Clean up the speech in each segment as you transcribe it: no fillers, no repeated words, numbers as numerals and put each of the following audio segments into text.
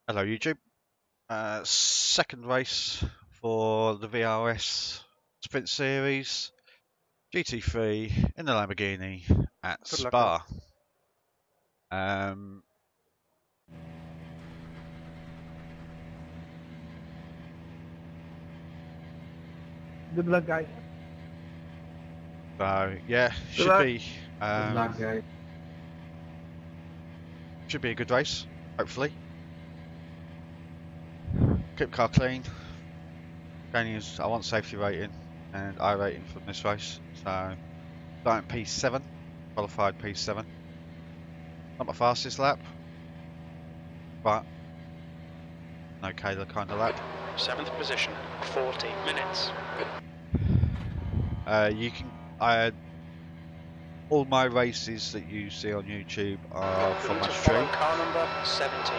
Hello YouTube. Second race for the VRS Sprint Series GT3 in the Lamborghini at Good luck, Spa. Um, Good luck, guys. so yeah, Good luck. Good luck, guys. should be a good race, hopefully. Keep the car clean. I want safety rating and I rating from this race. So starting P7, qualified P7. Not my fastest lap, but an okay kind of lap. 7th position, 40 minutes. You can. All my races that you see on YouTube are from my stream. Car number 17.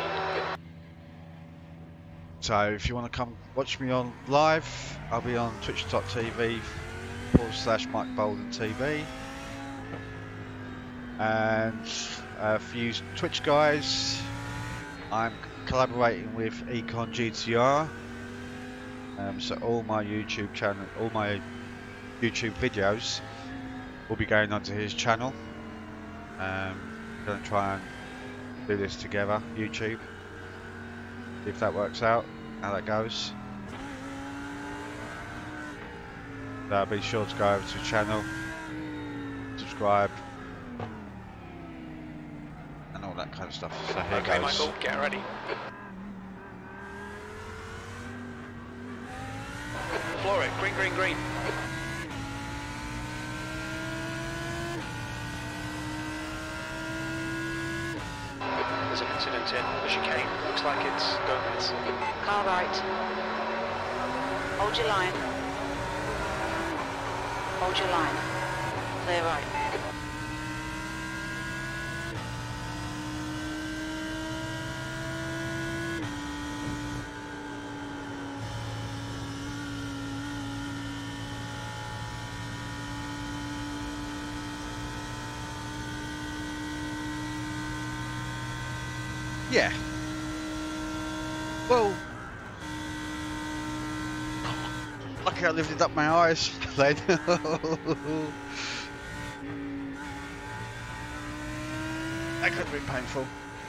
So if you want to come watch me on live, I'll be on twitch.tv/Mike Bolden TV. And for you Twitch guys, I'm collaborating with Econ GTR. So all my YouTube channel, all my YouTube videos will be going onto his channel. We're going to try and do this together, YouTube. If that works out, how that goes. So be sure to go over to the channel, subscribe, and all that kind of stuff. So here Okay, goes. Michael, get ready. Floor it, green, green, green. There's an incident in the chicane. Looks like it's Gomez. Car right. Hold your line. Hold your line. Clear right. Yeah. Well, lucky I lifted up my eyes then. That could have been painful.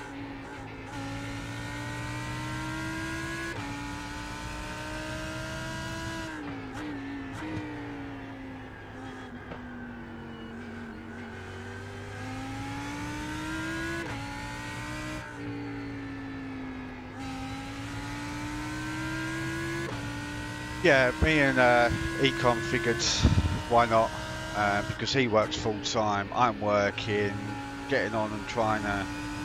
Yeah, me and Econ figured why not, because he works full time, I'm working, getting on and trying to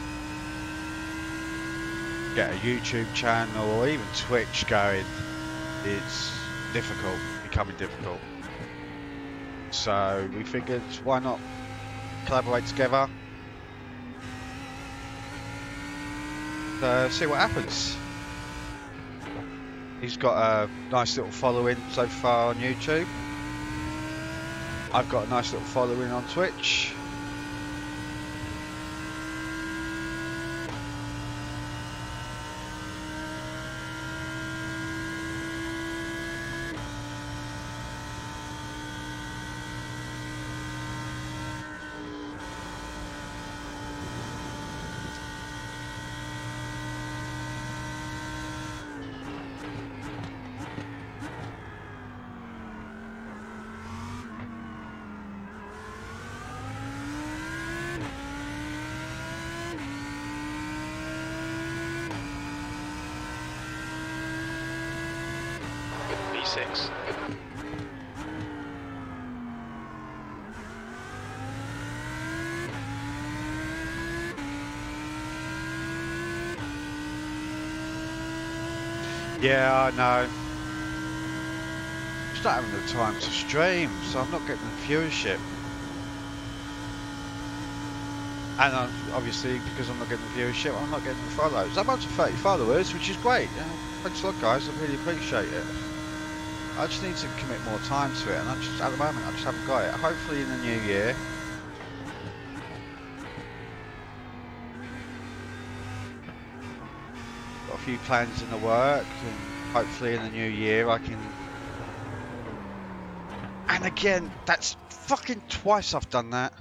get a YouTube channel or even Twitch going. It's difficult, becoming difficult. So we figured why not collaborate together, see what happens. He's got a nice little following so far on YouTube. I've got a nice little following on Twitch. B6. Yeah, I know. Just not having the time to stream, so I'm not getting the viewership. And obviously, because I'm not getting the viewership, I'm not getting the follows. I'm up to 30 followers, which is great. Thanks a lot, guys. I really appreciate it. I just need to commit more time to it, and at the moment, I just haven't got it. Hopefully, in the new year, got a few plans in the work, and hopefully in the new year I can. And again, that's fucking twice I've done that.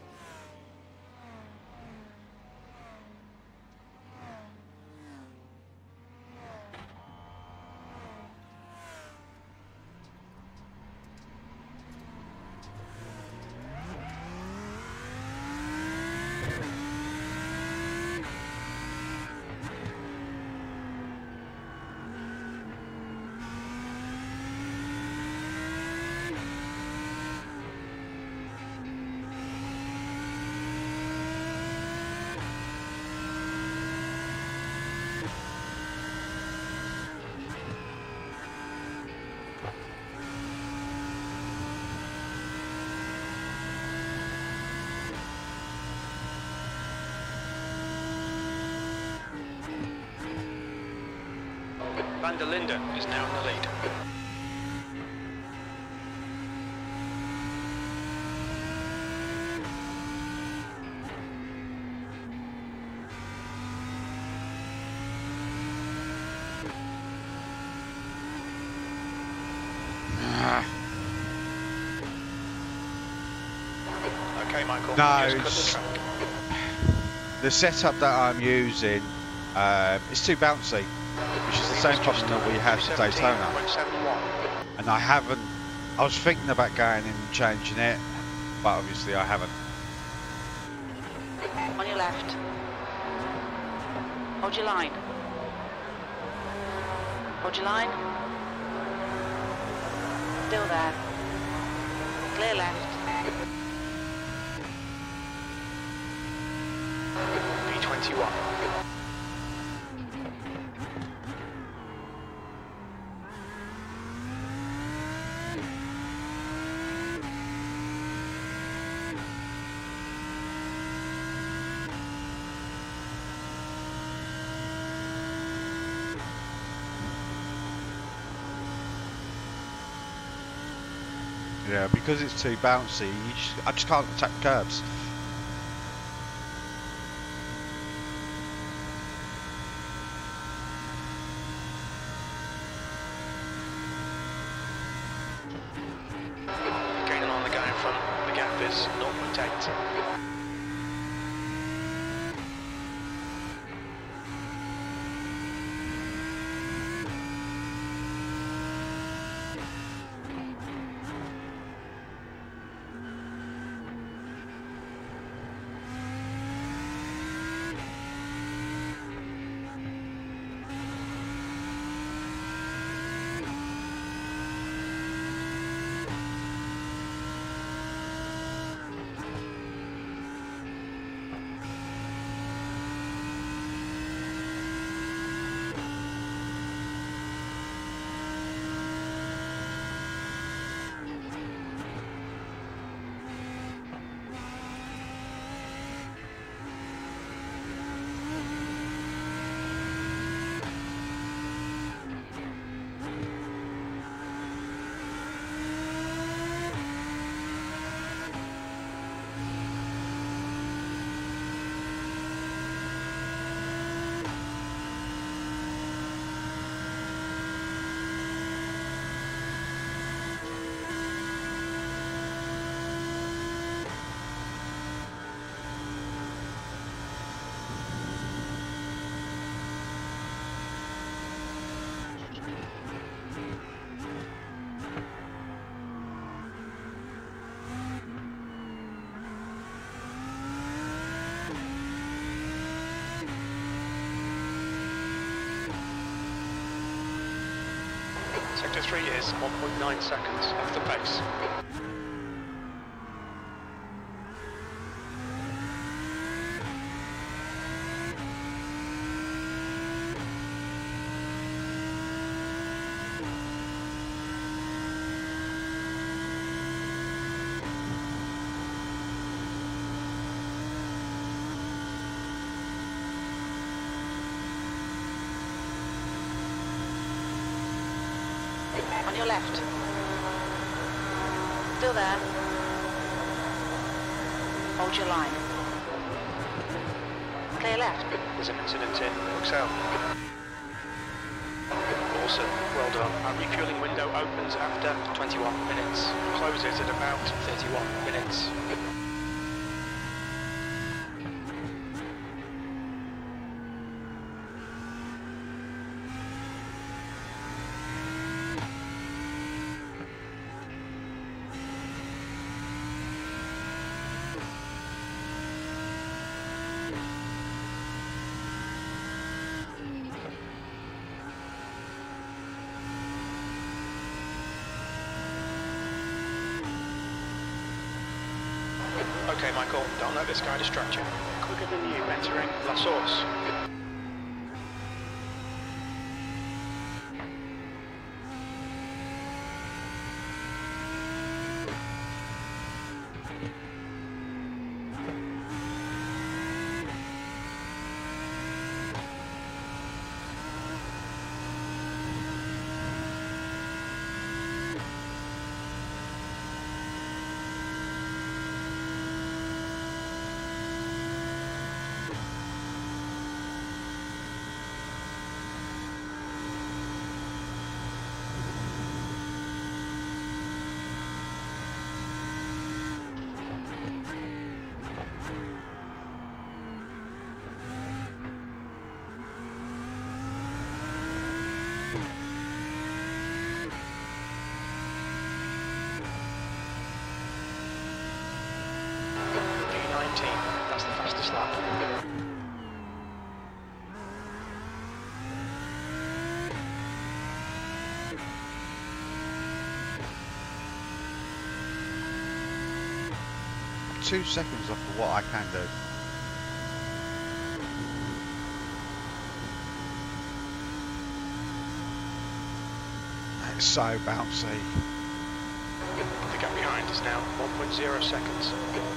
Van der Linde is now in the lead. Okay, Michael. No, just cut the track. the setup that I'm using is too bouncy, which is the same problem that we had at Daytona. 217.71. And I was thinking about going and changing it, but obviously I haven't. On your left. Hold your line. Hold your line. Still there. Clear left. B21. Yeah, because it's too bouncy, I just can't attack curves. Gaining on the guy in front. The gap is 0.8. Sector 3 is 1.9 seconds off the pace. On your left. Still there. Hold your line. Clear left. There's an incident in Bruxelles. Awesome, well done. Our refueling window opens after 21 minutes, closes at about 31 minutes. Okay, Michael, don't let this guy distract you. Quicker than you entering La Source. That's the fastest lap. 2 seconds off of what I can do. It's so bouncy. The gap behind is now 1.0 seconds.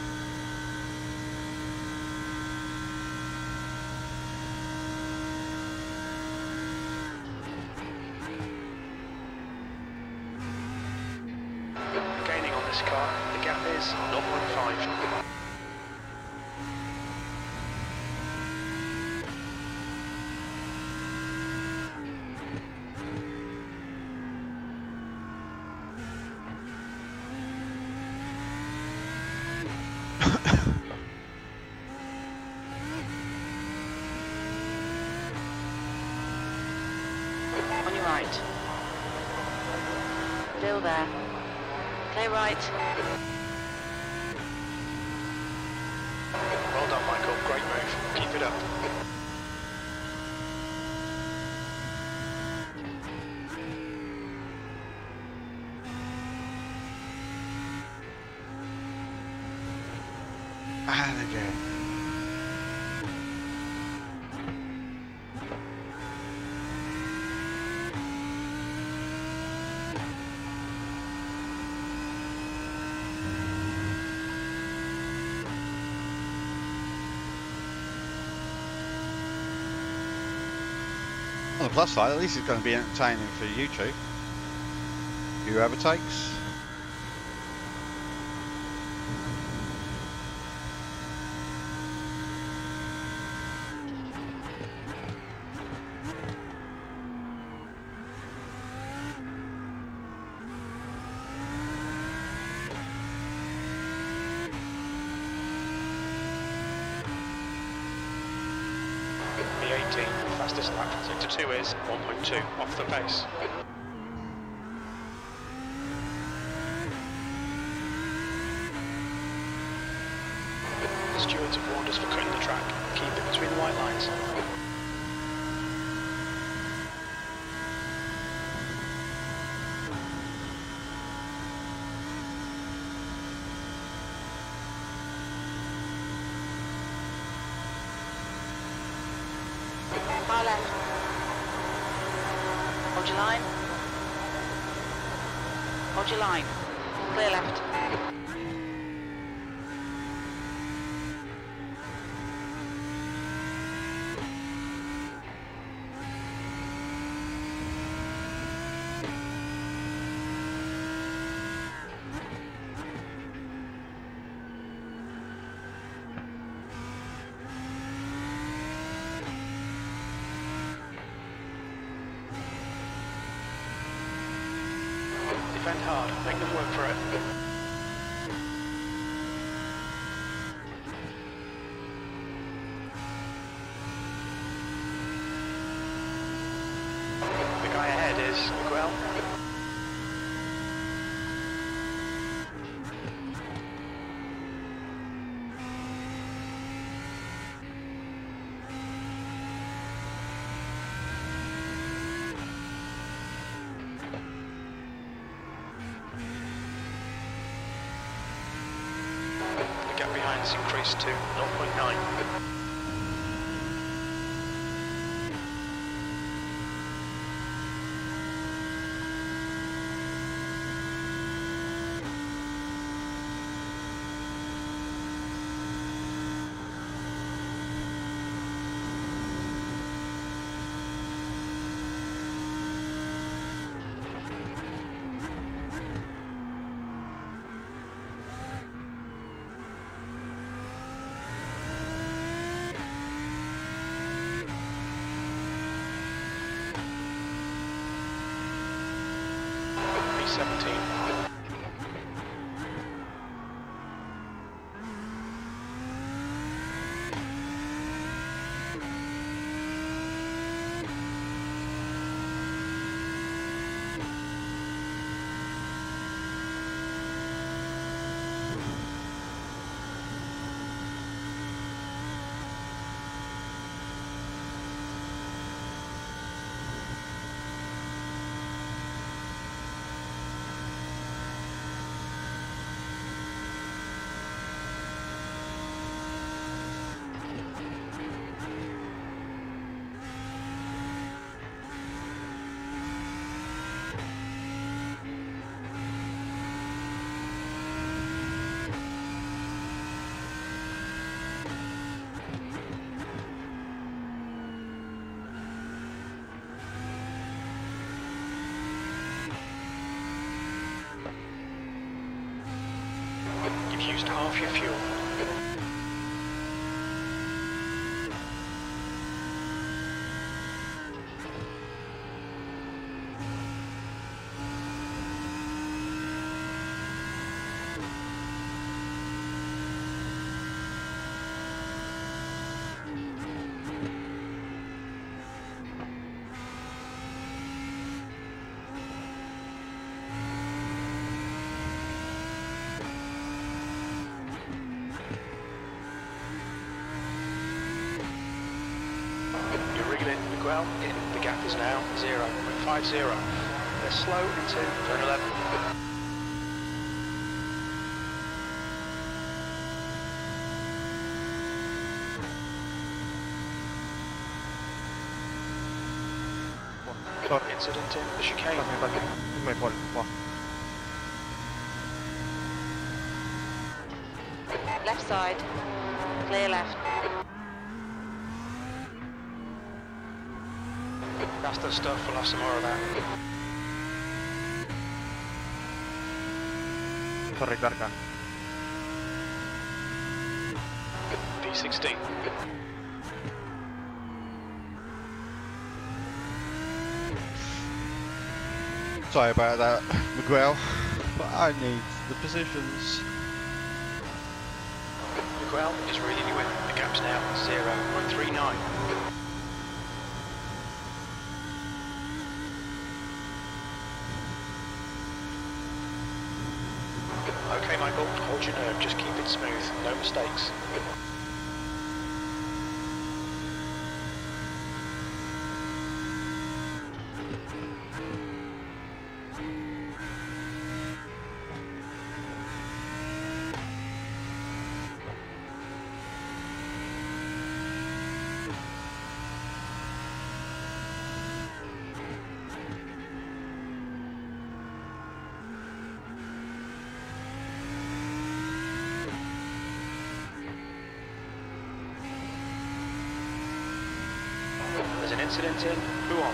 Gaining on this car, the gap is 0.5. On your right. Still there. Clear right. Well done, Michael. Great move. Keep it up. And again. On the plus side, at least it's going to be entertaining for YouTube. Whoever takes. The 18, fastest lap. Sector 2 is 1.2 off the pace. The stewards have warned us for cutting the track. Keep it between the white lines. Far left. Hold your line. Hold your line. Clear left. defend hard. Make them work for it. The guy ahead is Miguel. The gap behind is increased to 0.9. B17. You've used half your fuel. Miguel in. The gap is now 0.50. They're slow into turn 11. Incident in the chicane. My fault. Left side. Clear left. That's the stuff, we'll have some more of that. Sorry, carga. B16. Sorry about that, Miguel, but I need the positions. Miguel is reading you in. The gap's now 0.39. Okay, Michael, hold your nerve, just keep it smooth, no mistakes. There's an incident in Buon.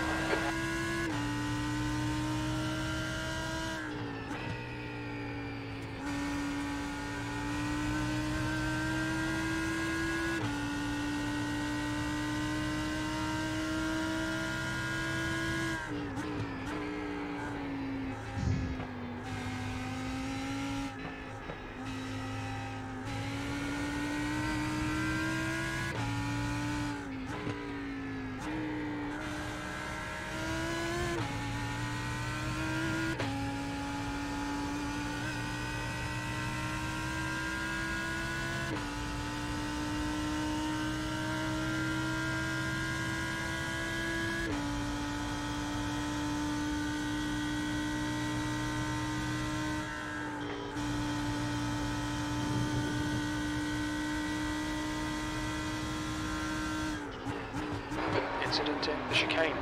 incident in the chicane.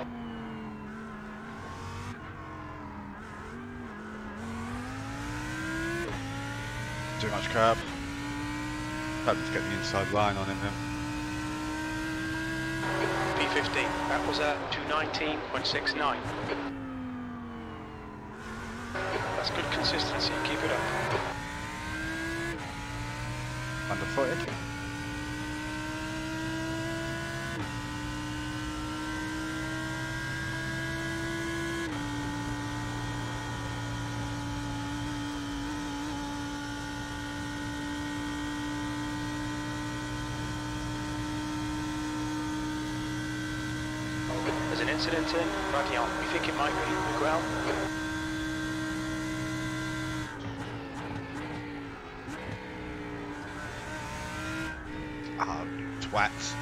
Too much curb. Hope to get the inside line on him then. P15, that was a 219.69. That's good consistency, keep it up. Underfooted. There's an incident in Radion. We think it might be Miguel. Ah, twats.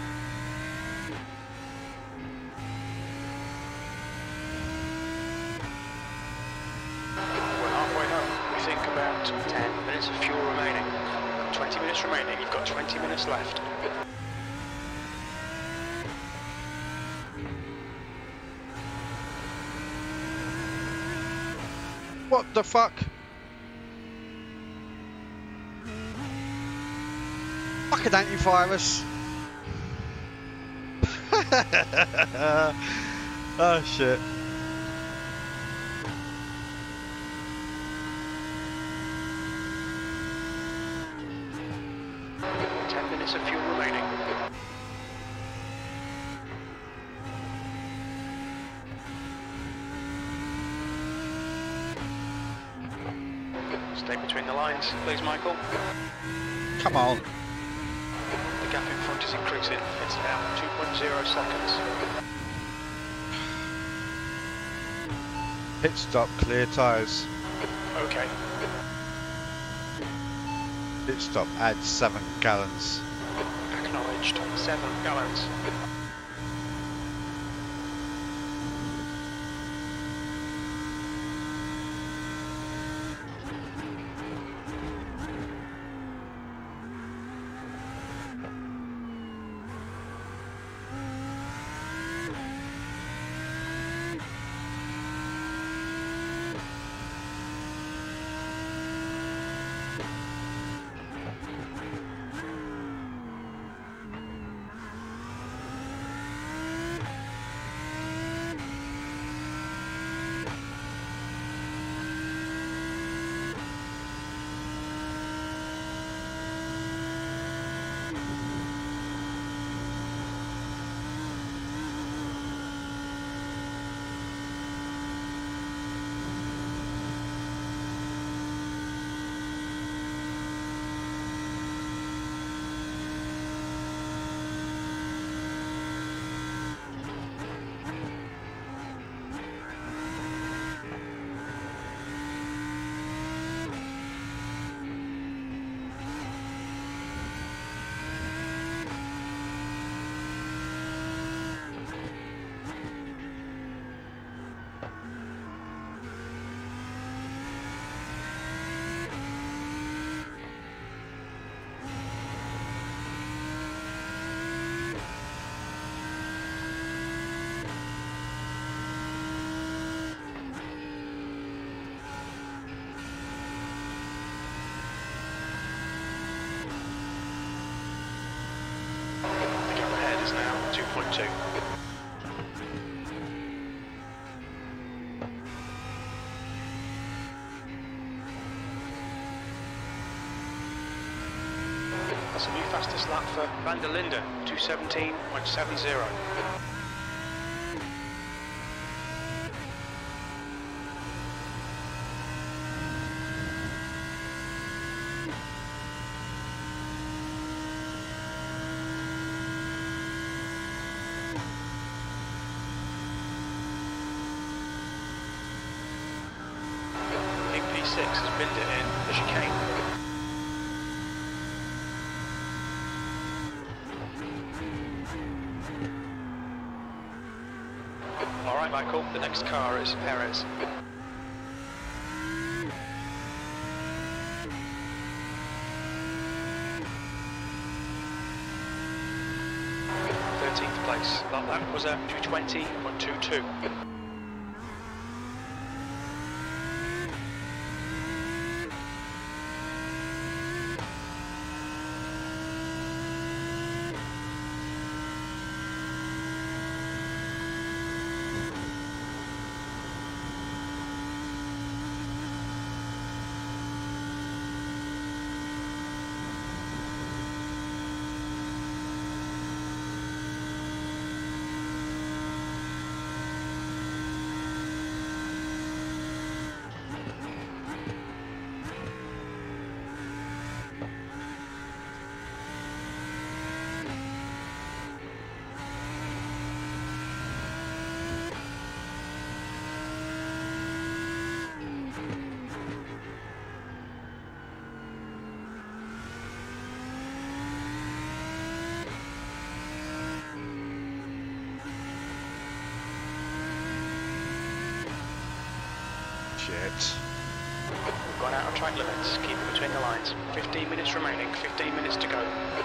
We're halfway home. We think about 10 minutes of fuel remaining. 20 minutes remaining. You've got 20 minutes left. What the fuck? Fucking antivirus. Oh shit. Of fuel remaining. Stay between the lines, please, Michael. Come on. The gap in front is increasing. It's now 2.0 seconds. Pit stop, clear tyres. Okay. Pit stop, add 7 gallons. Acknowledged. 7 gallons. The gap ahead is now 2.2. That's a new fastest lap for Van der Linden, 2:17.70. Big P6 has binned it in the chicane. All right, Michael, the next car is Perez. Place. minutes. That lap was a 2:20.22. Shit. We've gone out of track limits. Keep it between the lines. 15 minutes remaining. 15 minutes to go.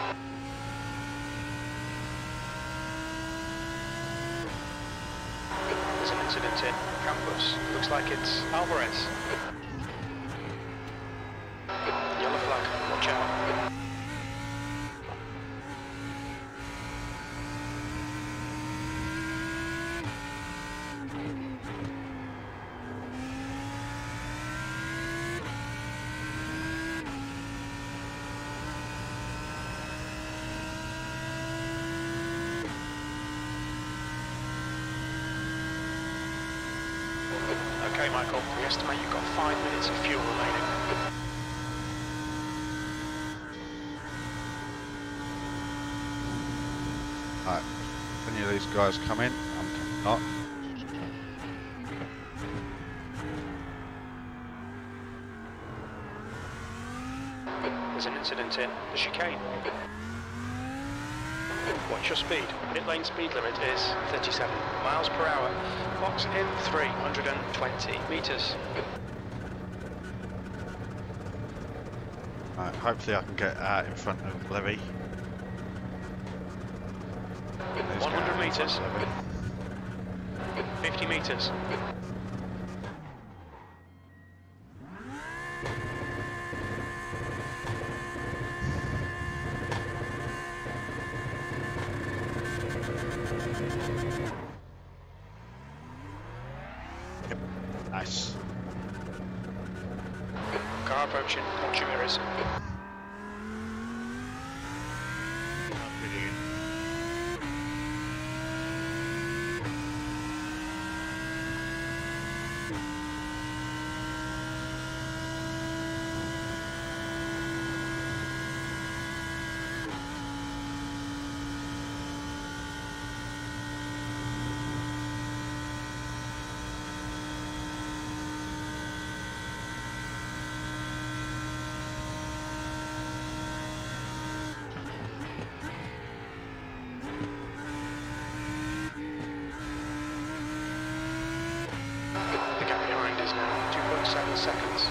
There's an incident in campus. Looks like it's Alvarez. Yellow flag. Watch out. Okay, Michael, we estimate you've got 5 minutes of fuel remaining. Right. If any of these guys come in, I'm not. There's an incident in the chicane. Watch your speed. Pit lane speed limit is 37 miles per hour. Clock's in 320 metres. Right, hopefully I can get out in front of Levy. 100 metres. 50 metres. Nice. Car approaching. Watch your mirrors. The gap behind is now 2.7 seconds.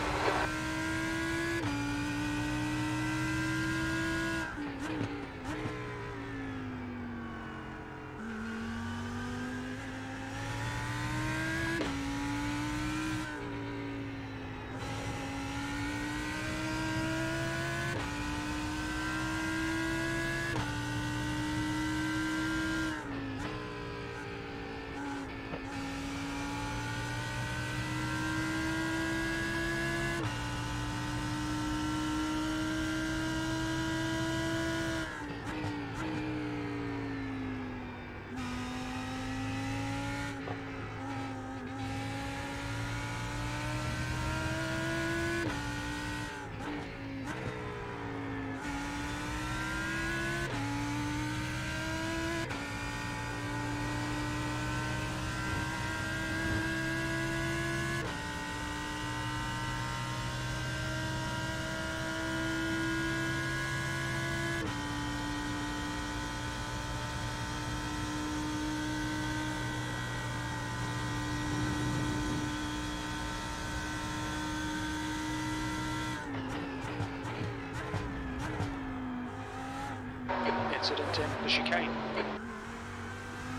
Incident in the chicane.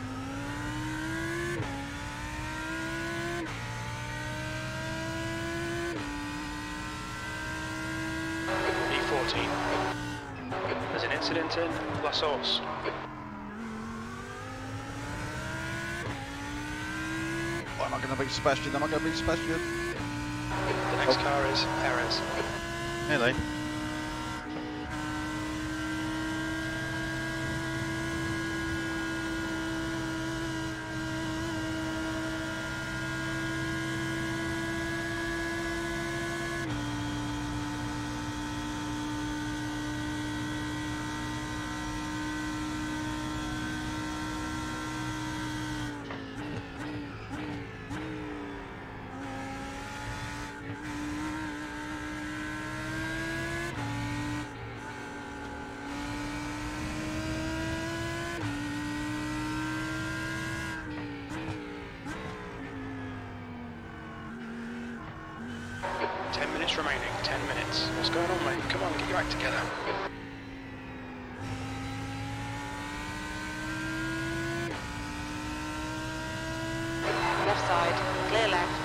14. There's an incident in La Source. Oh, am I going to beat Sebastian? Am I going to beat Sebastian? The next car is Perez. Nearly. Remaining 10 minutes. What's going on, mate? Come on, get your act together. Left side, clear left.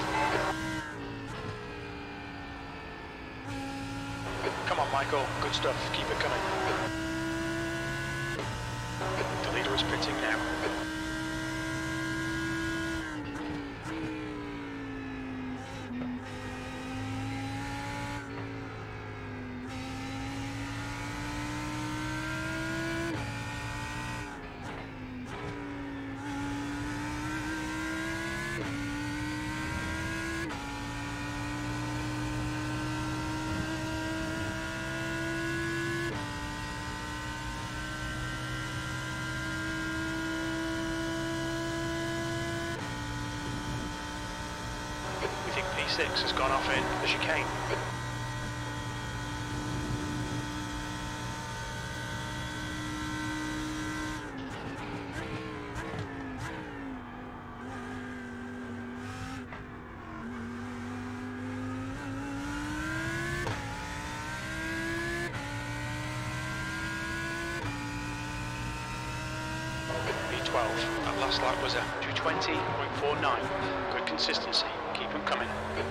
Come on, Michael. Good stuff. Keep it coming. The leader is pitting now. P6 has gone off in the chicane. P12, that last lap was a 220.49. Good consistency. Keep them coming.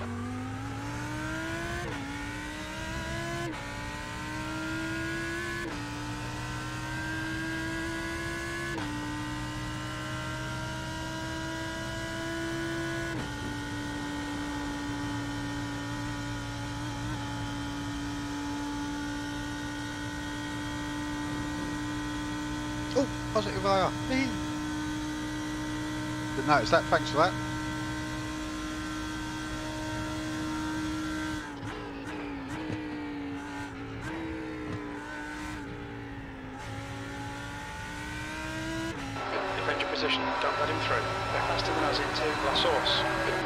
Oh, positive IR. Didn't notice that, thanks for that. Defend your position, don't let him through. They're faster than us into La Source.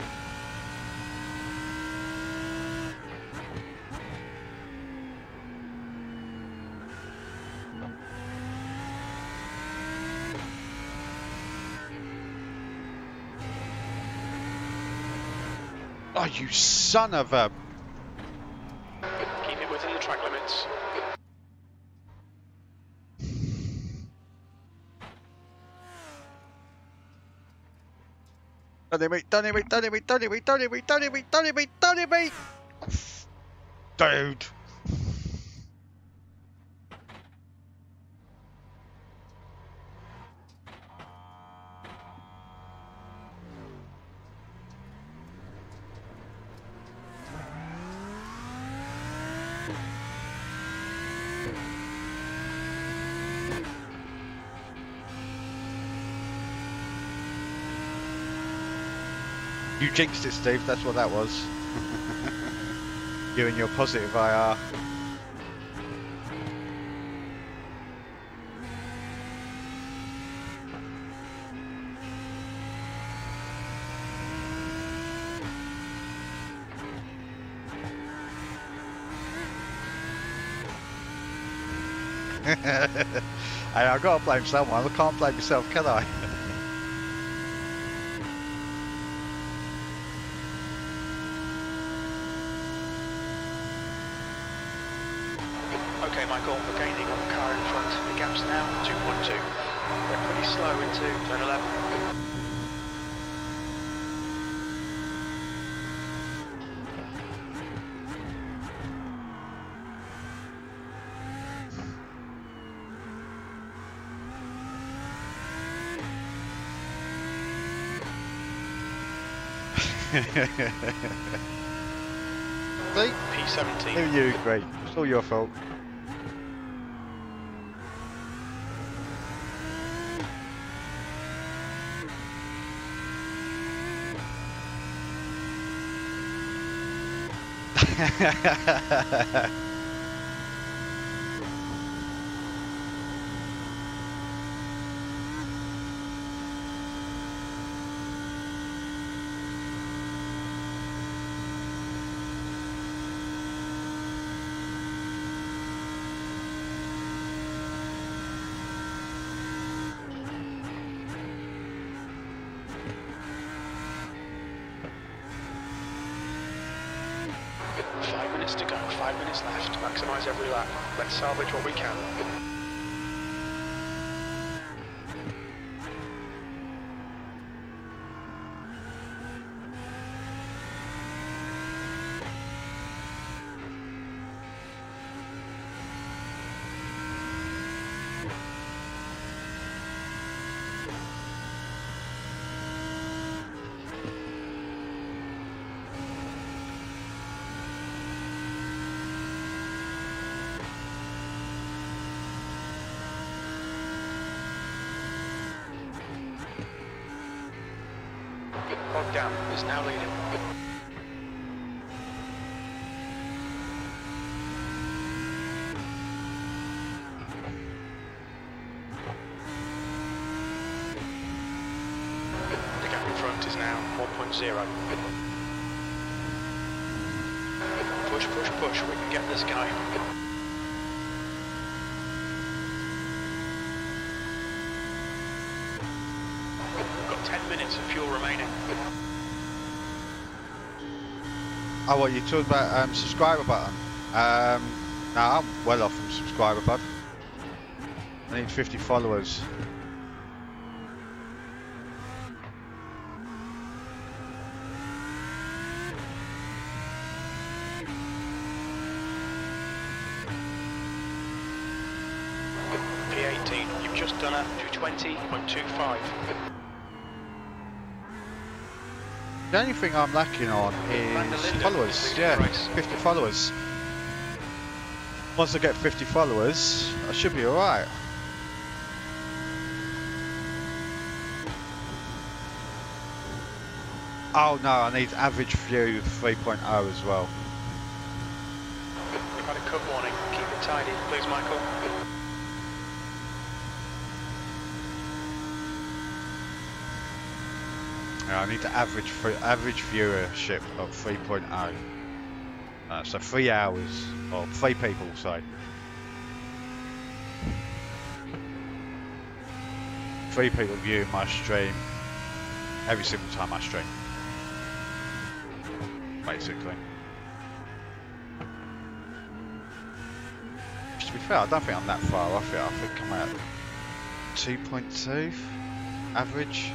Oh, you son of a... Keep it within the track limits. Don't hit me, don't hit me, don't hit me, don't hit me, don't hit me, don't hit me, don't hit me, don't hit me! Dude. You jinxed it, Steve, that's what that was. You and your positive IR. Hey, I've got to blame someone, I can't blame myself, can I? Okay, Michael, we're gaining on the car in front. The gap's now 2.2. We're pretty slow into turn 11. See? P17. Who you agree? It's all your fault. To go, 5 minutes left, maximise every lap. Let's salvage what we can. Bogdan is now leading. The gap in front is now 1.0. Push, push, push, we can get this guy. We've got 10 minutes of fuel remaining. Oh, what you talking about? Subscriber button. No, I'm well off from subscriber, bud. I need 50 followers. P18, you've just done a 220.25. The only thing I'm lacking on is followers. Yeah, 50 followers. Once I get 50 followers, I should be alright. Oh no, I need average view 3.0 as well. We've had a cut warning. Keep it tidy, please, Michael. Yeah, I need the average viewership of 3.0. So 3 hours, or 3 people, sorry. 3 people viewing my stream every single time I stream, basically. To be fair, I don't think I'm that far off it. I think I'm at 2.2 average.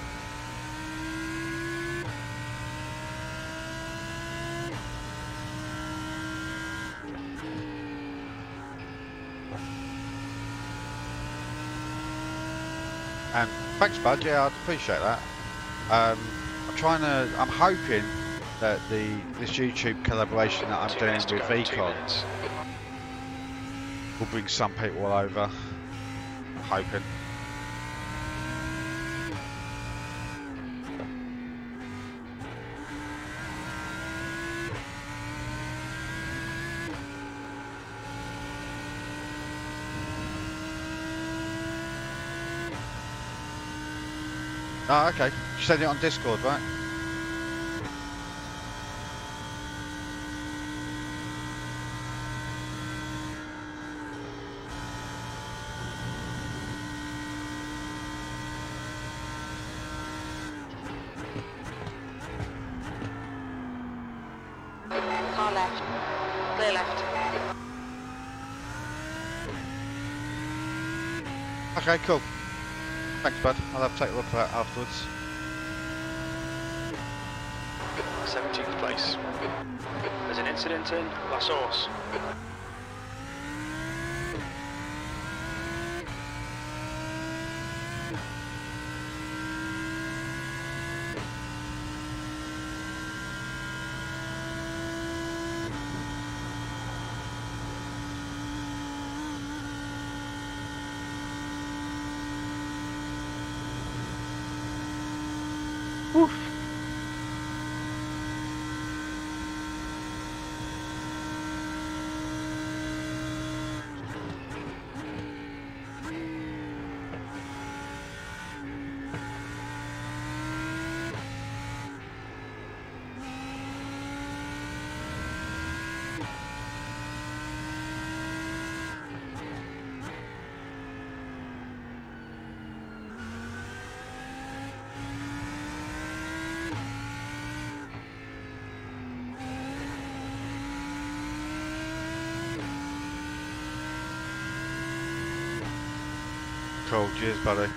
And thanks, bud. Yeah, I'd appreciate that. I'm hoping that this YouTube collaboration that I'm doing with Econ will bring some people over. I'm hoping. Oh, okay. You send it on Discord, right? Car left. Clear left. Okay, cool. Thanks, bud. I'll have to take a look at that afterwards. 17th place. There's an incident in La Source. Oof. Cool, cheers, buddy.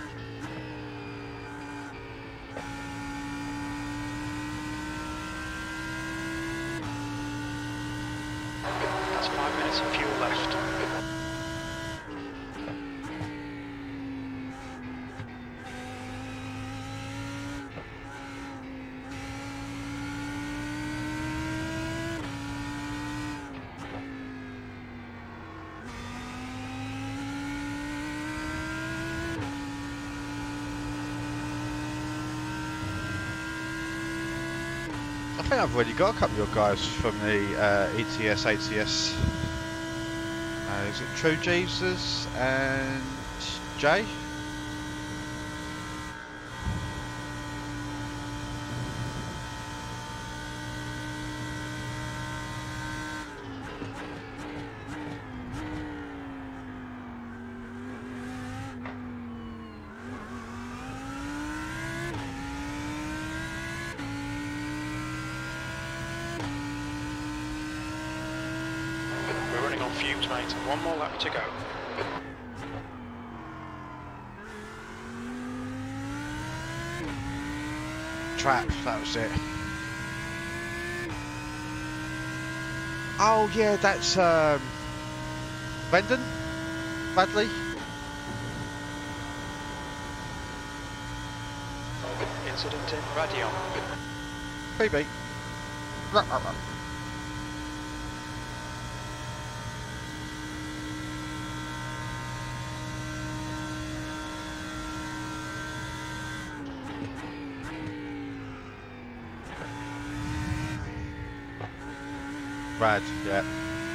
That's 5 minutes of fuel left. I think I've already got a couple of your guys from the ETS, ATS. Is it True Jesus and Jay? We're running on fumes, mate. One more lap to go. Trap, that was it. Oh yeah, that's Brendan? Bradley? Incident in Radion. PB. Brad, yeah.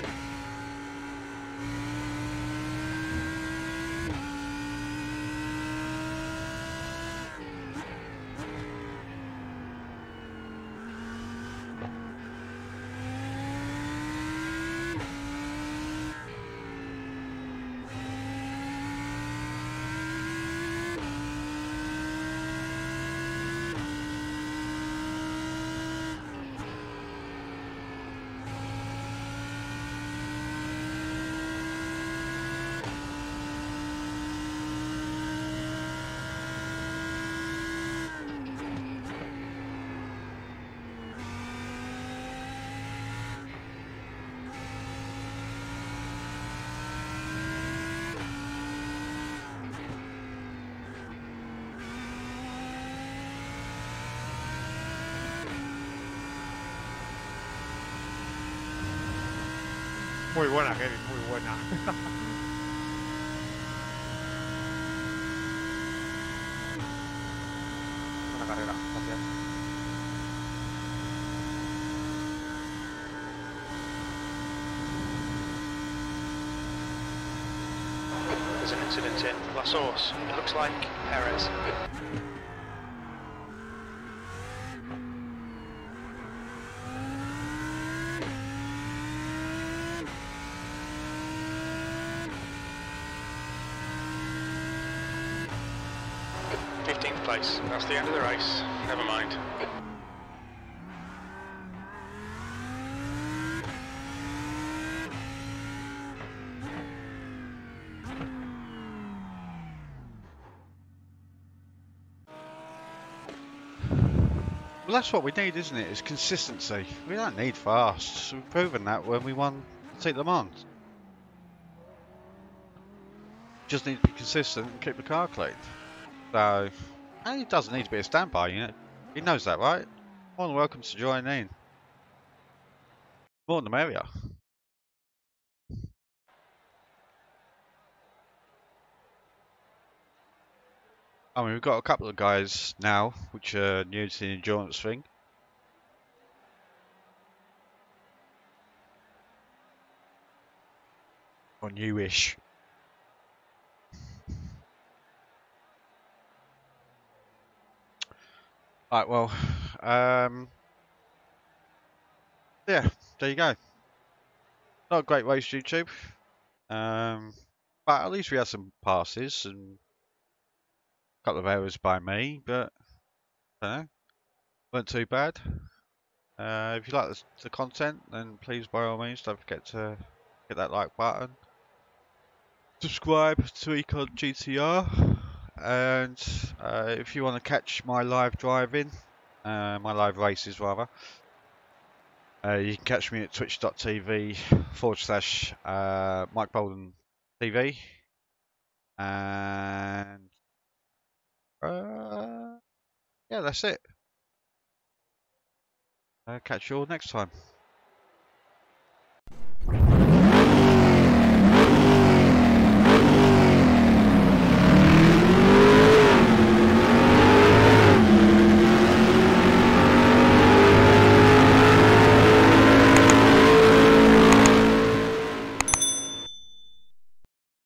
Muy buena, Kevin, muy buena. Buena carrera, gracias. There's an incident in La Source. It looks like Perez. Place. That's the end of the race. Never mind. Well, that's what we need, isn't it? Is consistency. We don't need fast. We've proven that when we won Seat Le Mans. Just need to be consistent and keep the car clean. So, and it doesn't need to be a standby unit. He knows that, right? More than welcome to join in. More than the merrier. I mean, we've got a couple of guys now which are new to the endurance thing. Or newish. Right, well, yeah, there you go. Not a great race, YouTube. But at least we had some passes and a couple of errors by me, but I don't know, weren't too bad. If you like the content, then please, by all means, don't forget to hit that like button. Subscribe to Econ GTR, and if you want to catch my live driving, my live races rather, you can catch me at twitch.tv/Mike Bolden TV, and yeah, that's it. Catch you all next time.